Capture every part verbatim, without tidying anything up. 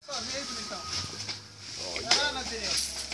Sozinho aí, bonitão. Ah, Nazireu.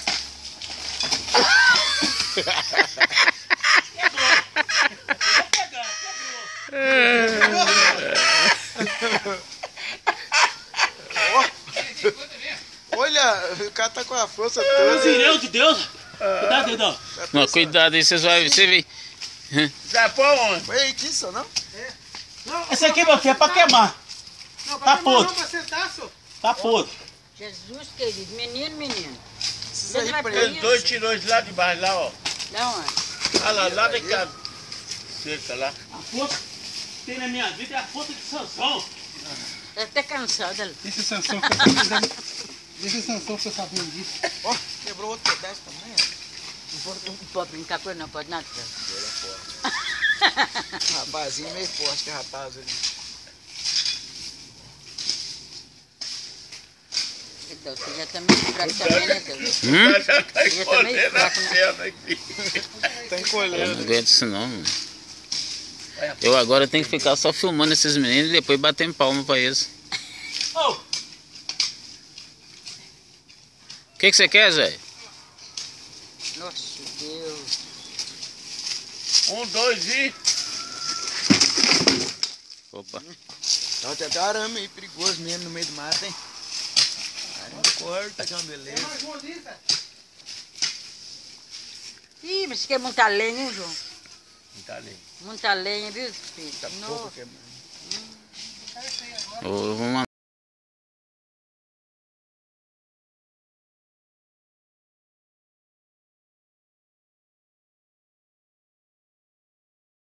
Olha, o cara tá com a força toda. Nazireu de Deus. Cuidado, Dedão. Não, cuidado aí, vocês vão ver. Já põe onde? Foi aí que isso, não? É. Não, Esse aqui, meu filho, é pra queimar. Não, Tá pra queimar podre. não, pra sentar, senhor. Tá podre. Jesus querido, menino, menino. Esses Ele aí vai pra preso. ele. Dois tirou de lá de baixo, lá, ó. Da onde? Olha lá, lá daquela cerca lá. A força que tem na minha vida é a força de Sansão. Deve ter cansado ali. Esse Sansão que eu sabendo. Esse Sansão que eu sabendo disso. Ó, quebrou outro pedaço também, ó. Não pode brincar com ele, não pode nada. Ele é forte. Rapazinho meio forte, que é rapaz ali. Então, você já tá meio fraco também, né, Deus? Hum? Já tá Ele tá meio encolhendo a fraco, né? perna aqui. Tá Eu encolhendo. não aguento isso não, mano. Eu agora tenho que ficar só filmando esses meninos e depois batendo palma pra eles. Ô, O que que você quer, Zé? Nossa, Deus. um, dois e... Opa. Ó, tem até arame aí, perigoso mesmo no meio do mato, hein? Arame corta, que é uma beleza. Mais um ali, Zé. Ih, mas você quer muita lenha, hein, João? Tá ali. Muita lenha, viu, filho? Tá Nossa. pouco queimando. Eu vou mandar.